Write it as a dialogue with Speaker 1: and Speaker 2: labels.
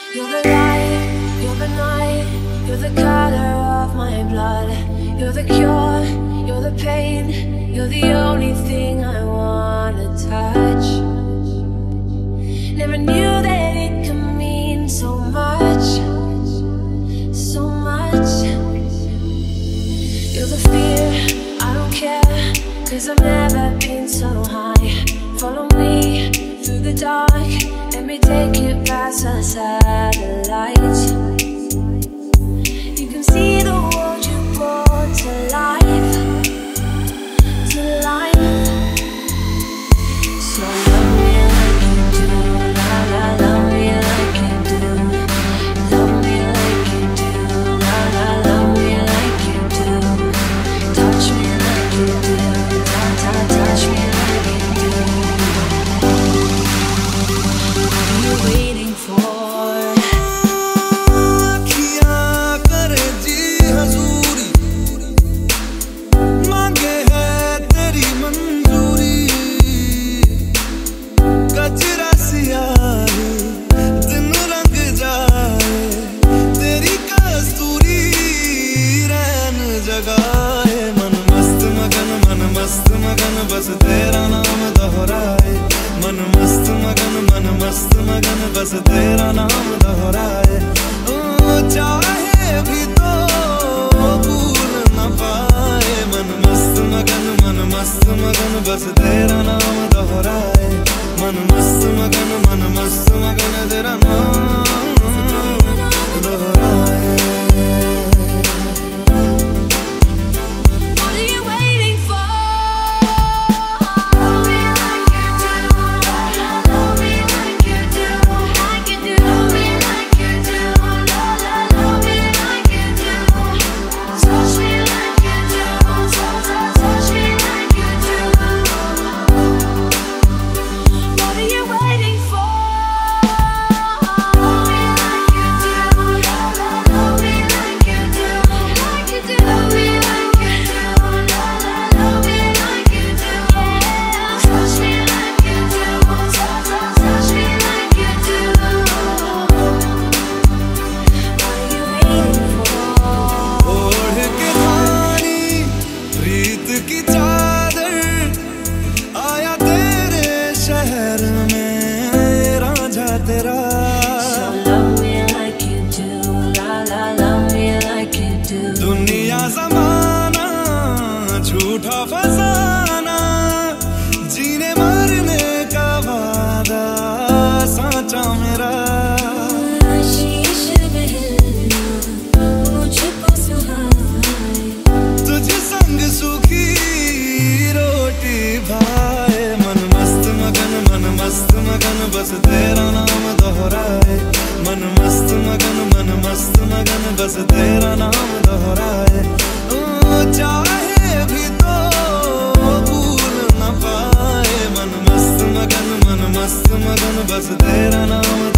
Speaker 1: You're the light, you're the night, you're the color of my blood. You're the cure, you're the pain, you're the only thing I wanna touch. Never knew that it could mean so much, so much. You're the fear, I don't care, 'cause I've never been so high. Follow me through the dark, let me take you past the satellites. You can see the world you brought to life, to life. So love me like you do, la la, love me like you do. Love me like you do, la la, love me like you do. Touch me like you do, ta ta, touch me like you do. What are you waiting for?
Speaker 2: बस तेरा नाम दोहराए मन मस्त मगन बस तेरा नाम दोहराए चाहे भी तो भूल न पाए मन मस्त मगन बस तेरा नाम दोहराए मन मस्त मगन तेरा नाम दोहराए दुनिया ज़माना झूठा फसाना जीने मरने का वादा साचा मेरा शीश मुझको सुहाए तुझ संग सूखी रोटी भाए मन मस्त मगन बस तेरा नाम दोहराए मन मस्त मगन बस तेरा नाम दोहराए चाहे भी तो भूल न पाए मन मस्त मगन बस तेरा नाम